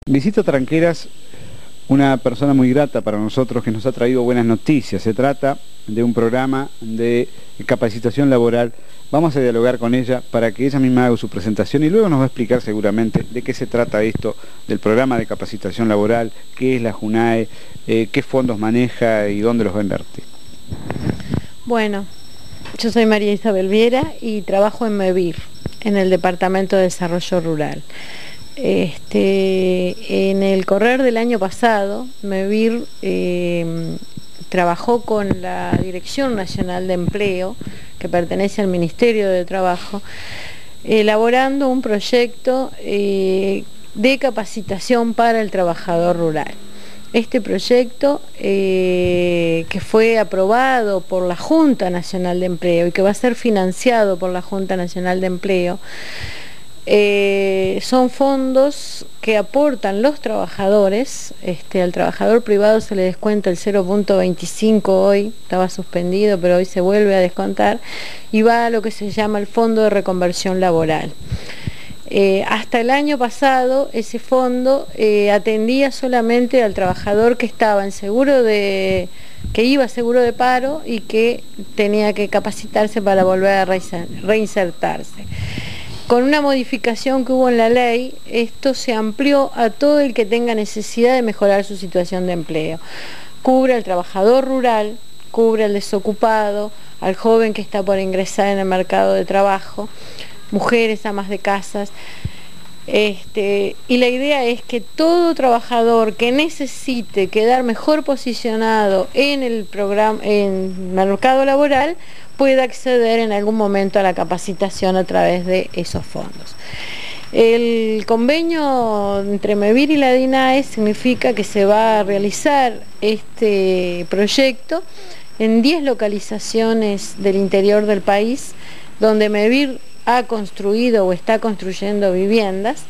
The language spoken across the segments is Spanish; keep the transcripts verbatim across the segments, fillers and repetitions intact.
Visita Tranqueras una persona muy grata para nosotros que nos ha traído buenas noticias. Se trata de un programa de capacitación laboral. Vamos a dialogar con ella para que ella misma haga su presentación y luego nos va a explicar seguramente de qué se trata esto del programa de capacitación laboral, qué es la JUNAE, eh, qué fondos maneja y dónde los va a invertir. Bueno, yo soy María Isabel Viera y trabajo en MEVIR, en el Departamento de Desarrollo Rural. Este, en el correr del año pasado, MEVIR eh, trabajó con la Dirección Nacional de Empleo, que pertenece al Ministerio de Trabajo, elaborando un proyecto eh, de capacitación para el trabajador rural. Este proyecto, eh, que fue aprobado por la Junta Nacional de Empleo y que va a ser financiado por la Junta Nacional de Empleo, Eh, son fondos que aportan los trabajadores. Este, al trabajador privado se le descuenta el cero punto veinticinco hoy, estaba suspendido, pero hoy se vuelve a descontar, y va a lo que se llama el Fondo de Reconversión Laboral. Eh, hasta el año pasado ese fondo eh, atendía solamente al trabajador que estaba en seguro de, que iba a seguro de paro y que tenía que capacitarse para volver a reinsertarse. Con una modificación que hubo en la ley, esto se amplió a todo el que tenga necesidad de mejorar su situación de empleo. Cubre al trabajador rural, cubre al desocupado, al joven que está por ingresar en el mercado de trabajo, mujeres, amas de casas. Este, y la idea es que todo trabajador que necesite quedar mejor posicionado en el programa, en el mercado laboral, pueda acceder en algún momento a la capacitación a través de esos fondos. El convenio entre MEVIR y la DINAE significa que se va a realizar este proyecto en diez localizaciones del interior del país, donde MEVIR ha construido o está construyendo viviendas,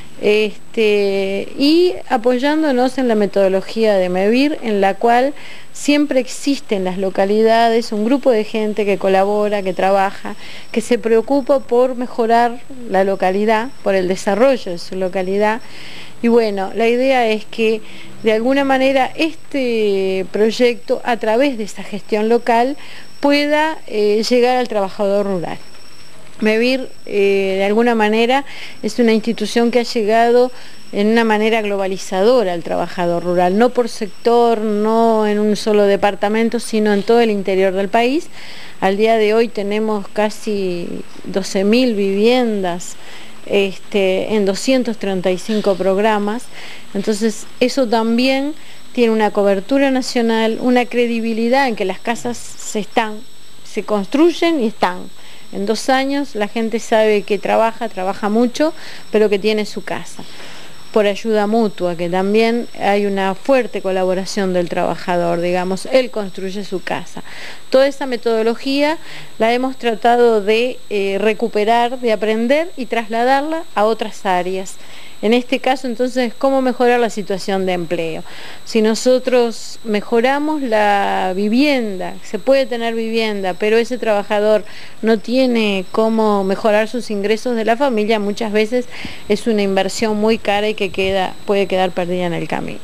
este, y apoyándonos en la metodología de MEVIR, en la cual siempre existe en las localidades un grupo de gente que colabora, que trabaja, que se preocupa por mejorar la localidad, por el desarrollo de su localidad. Y bueno, la idea es que de alguna manera este proyecto, a través de esa gestión local, pueda eh, llegar al trabajador rural. MEVIR, eh, de alguna manera, es una institución que ha llegado en una manera globalizadora al trabajador rural, no por sector, no en un solo departamento, sino en todo el interior del país. Al día de hoy tenemos casi doce mil viviendas este, en doscientos treinta y cinco programas, entonces eso también tiene una cobertura nacional, una credibilidad en que las casas se están, se construyen y están. En dos años la gente sabe que trabaja, trabaja mucho, pero que tiene su casa. Por ayuda mutua, que también hay una fuerte colaboración del trabajador, digamos, él construye su casa. Toda esa metodología la hemos tratado de eh, recuperar, de aprender y trasladarla a otras áreas. En este caso, entonces, ¿cómo mejorar la situación de empleo? Si nosotros mejoramos la vivienda, se puede tener vivienda, pero ese trabajador no tiene cómo mejorar sus ingresos de la familia, muchas veces es una inversión muy cara y que queda, puede quedar perdida en el camino.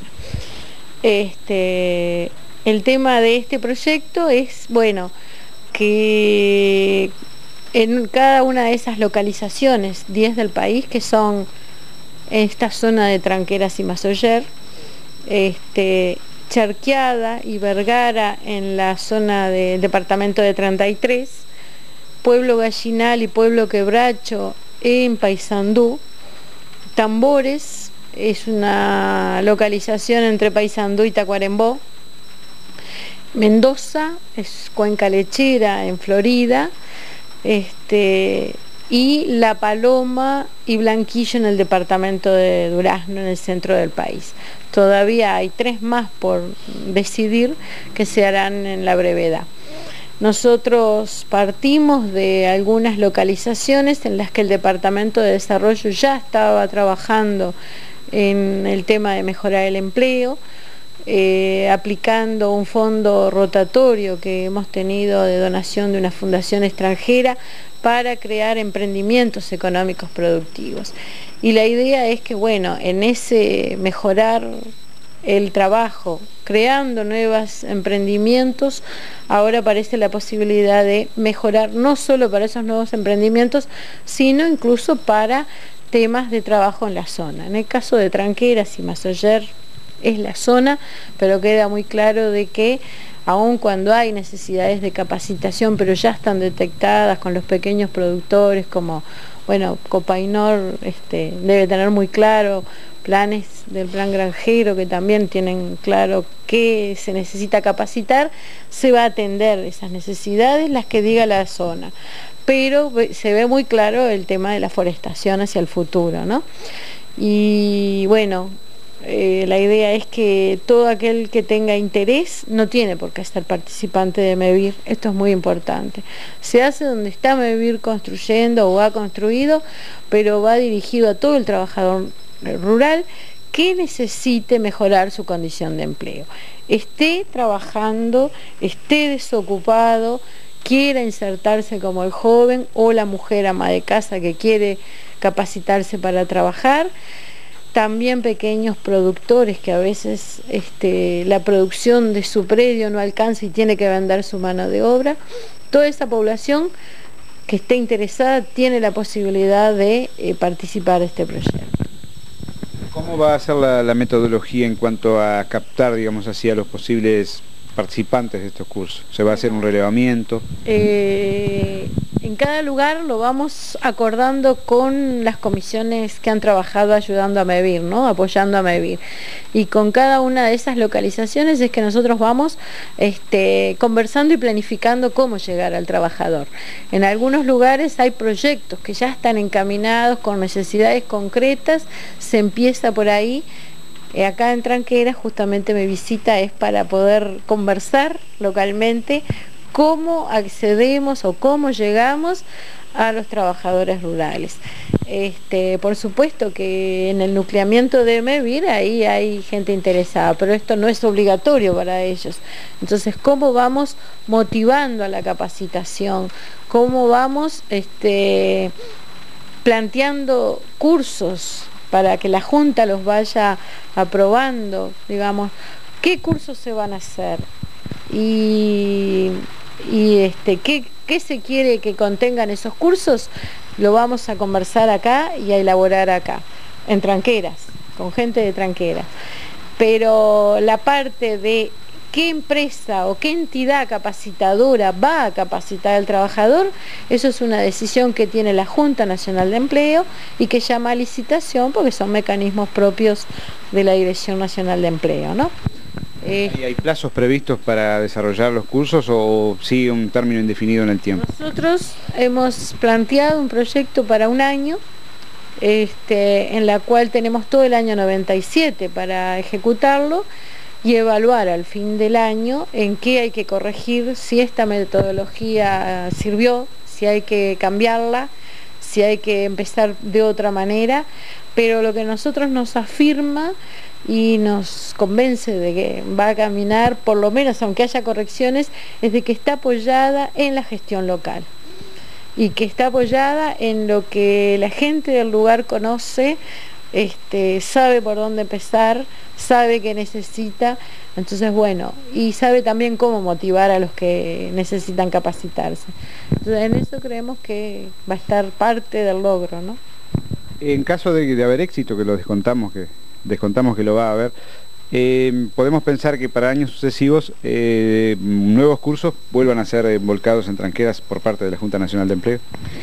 Este, el tema de este proyecto es, bueno, que en cada una de esas localizaciones, diez del país, que son esta zona de Tranqueras y Masoller, este, Charqueada y Vergara en la zona del departamento de treinta y tres, Pueblo Gallinal y Pueblo Quebracho en Paysandú, Tambores es una localización entre Paysandú y Tacuarembó, Mendoza es Cuenca Lechera en Florida, este, y La Paloma y Blanquillo en el departamento de Durazno, en el centro del país. Todavía hay tres más por decidir que se harán en la brevedad. Nosotros partimos de algunas localizaciones en las que el Departamento de Desarrollo ya estaba trabajando en el tema de mejorar el empleo. eh, aplicando un fondo rotatorio que hemos tenido de donación de una fundación extranjera para crear emprendimientos económicos productivos. Y la idea es que, bueno, en ese mejorar el trabajo, creando nuevos emprendimientos, ahora aparece la posibilidad de mejorar no solo para esos nuevos emprendimientos, sino incluso para temas de trabajo en la zona. En el caso de Tranqueras y Massaller es la zona, pero queda muy claro de que aun cuando hay necesidades de capacitación, pero ya están detectadas con los pequeños productores, como, bueno, Copainor este, debe tener muy claro planes del plan granjero que también tienen claro qué se necesita capacitar, se va a atender esas necesidades, las que diga la zona. Pero se ve muy claro el tema de la forestación hacia el futuro, ¿no? Y bueno, Eh, la idea es que todo aquel que tenga interés no tiene por qué ser participante de MEVIR, esto es muy importante. Se hace donde está MEVIR construyendo o ha construido, pero va dirigido a todo el trabajador rural que necesite mejorar su condición de empleo. Esté trabajando, esté desocupado, quiera insertarse como el joven o la mujer ama de casa que quiere capacitarse para trabajar. También pequeños productores que a veces este, la producción de su predio no alcanza y tiene que vender su mano de obra. Toda esa población que esté interesada tiene la posibilidad de eh, participar de este proyecto. ¿Cómo va a ser la, la metodología en cuanto a captar, digamos así, a los posibles participantes de estos cursos? ¿Se va a hacer un relevamiento? Eh, en cada lugar lo vamos acordando con las comisiones que han trabajado ayudando a MEVIR, ¿no? Apoyando a MEVIR. Y con cada una de esas localizaciones es que nosotros vamos este, conversando y planificando cómo llegar al trabajador. En algunos lugares hay proyectos que ya están encaminados con necesidades concretas, se empieza por ahí. Eh, acá en Tranqueras justamente mi visita es para poder conversar localmente cómo accedemos o cómo llegamos a los trabajadores rurales. Este, por supuesto que en el nucleamiento de MEVIR ahí hay gente interesada, pero esto no es obligatorio para ellos. Entonces, ¿cómo vamos motivando a la capacitación? ¿Cómo vamos este, planteando cursos para que la Junta los vaya aprobando, digamos, qué cursos se van a hacer y, y este, ¿qué, qué se quiere que contengan esos cursos? Lo vamos a conversar acá y a elaborar acá, en Tranqueras, con gente de Tranqueras. Pero la parte de qué empresa o qué entidad capacitadora va a capacitar al trabajador, eso es una decisión que tiene la Junta Nacional de Empleo y que llama a licitación porque son mecanismos propios de la Dirección Nacional de Empleo, ¿no? Eh, ¿Y hay plazos previstos para desarrollar los cursos o sigue un término indefinido en el tiempo? Nosotros hemos planteado un proyecto para un año, este, en la cual tenemos todo el año noventa y siete para ejecutarlo y evaluar al fin del año en qué hay que corregir, si esta metodología sirvió, si hay que cambiarla, si hay que empezar de otra manera, pero lo que a nosotros nos afirma y nos convence de que va a caminar, por lo menos aunque haya correcciones, es de que está apoyada en la gestión local y que está apoyada en lo que la gente del lugar conoce, este, sabe por dónde empezar, sabe qué necesita, entonces bueno, y sabe también cómo motivar a los que necesitan capacitarse. Entonces en eso creemos que va a estar parte del logro, ¿no? En caso de, de haber éxito, que lo descontamos que, descontamos que lo va a haber, eh, podemos pensar que para años sucesivos eh, nuevos cursos vuelvan a ser volcados en Tranqueras por parte de la Junta Nacional de Empleo.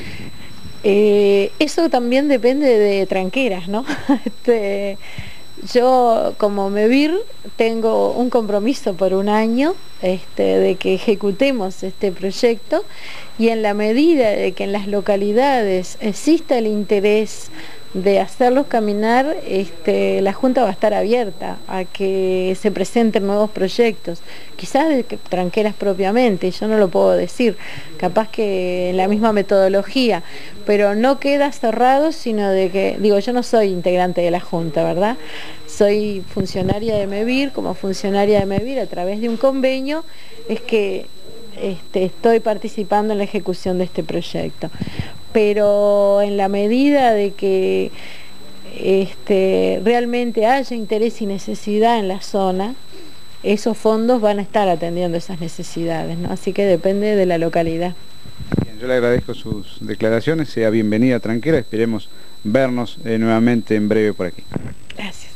Eh, eso también depende de Tranqueras, ¿no? este, yo como MEVIR tengo un compromiso por un año este, de que ejecutemos este proyecto y en la medida de que en las localidades exista el interés de hacerlos caminar, este, la Junta va a estar abierta a que se presenten nuevos proyectos, quizás de Tranqueras propiamente, yo no lo puedo decir, capaz que en la misma metodología, pero no queda cerrado, sino de que, digo, yo no soy integrante de la Junta, ¿verdad? Soy funcionaria de MEVIR, como funcionaria de MEVIR a través de un convenio, es que este, estoy participando en la ejecución de este proyecto. Pero en la medida de que este, realmente haya interés y necesidad en la zona, esos fondos van a estar atendiendo esas necesidades, ¿no? Así que depende de la localidad. Bien, yo le agradezco sus declaraciones, sea bienvenida Tranquera, esperemos vernos eh, nuevamente en breve por aquí. Gracias.